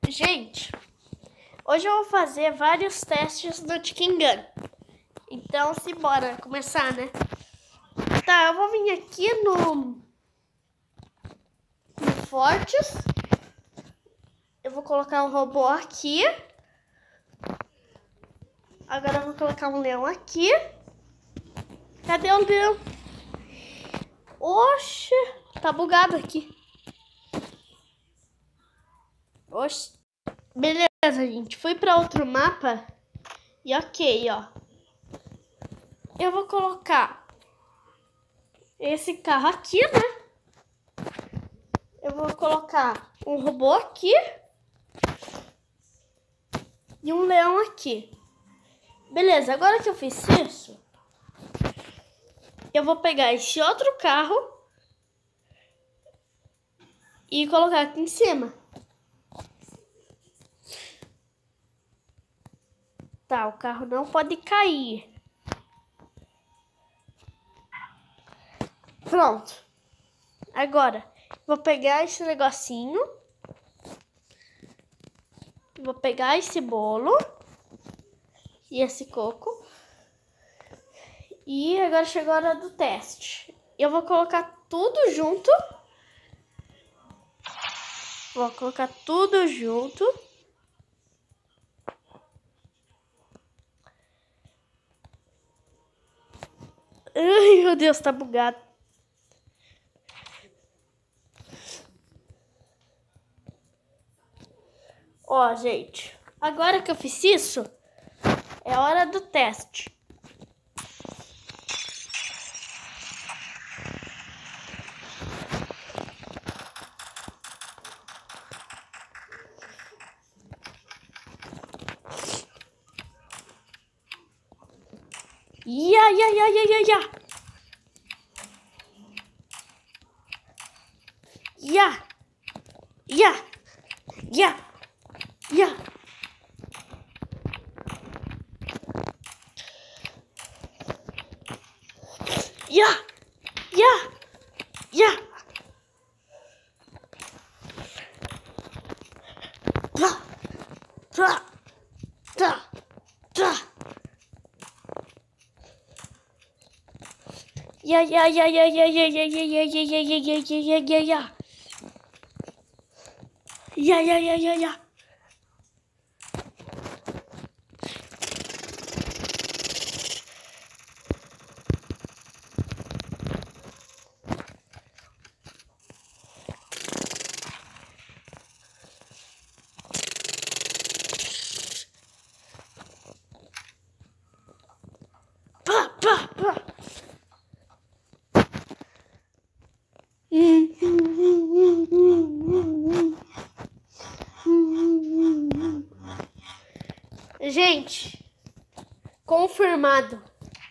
Gente, hoje eu vou fazer vários testes do Chicken Gun. Então, simbora começar, né? Tá, eu vou vir aqui no Fortes. Eu vou colocar um robô aqui. Agora eu vou colocar um leão aqui. Cadê o leão? Oxe, tá bugado aqui. Oxe. Beleza, gente. Fui para outro mapa. E ok, ó. Eu vou colocar esse carro aqui, né? Eu vou colocar um robô aqui. E um leão aqui. Beleza, agora que eu fiz isso, eu vou pegar esse outro carro e colocar aqui em cima. Tá, o carro não pode cair. Pronto. Agora, vou pegar esse negocinho. Vou pegar esse bolo e esse coco. E agora chegou a hora do teste. Eu vou colocar tudo junto. Vou colocar tudo junto. Ai, meu Deus, tá bugado. Ó, gente, agora que eu fiz isso, é hora do teste. Ya. Ya. Gente, confirmado.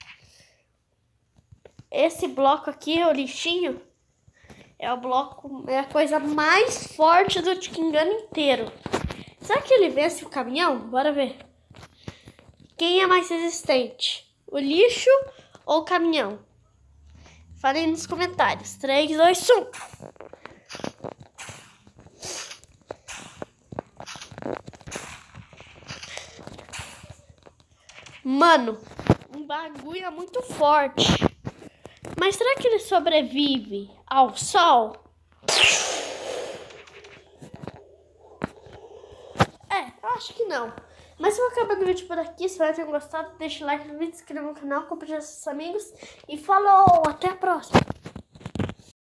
Esse bloco aqui, o lixinho, é o bloco, é a coisa mais forte do Chicken Gun inteiro. Será que ele vence o caminhão? Bora ver. Quem é mais resistente? O lixo ou o caminhão? Falem nos comentários. 3, 2, 1. Mano, um bagulho é muito forte. Mas será que ele sobrevive ao sol? Eu acho que não. Mas eu vou acabar o vídeo por aqui. Espero que tenham gostado. Deixa o like no vídeo, se inscreva no canal, compartilhe com seus amigos. E falou! Até a próxima!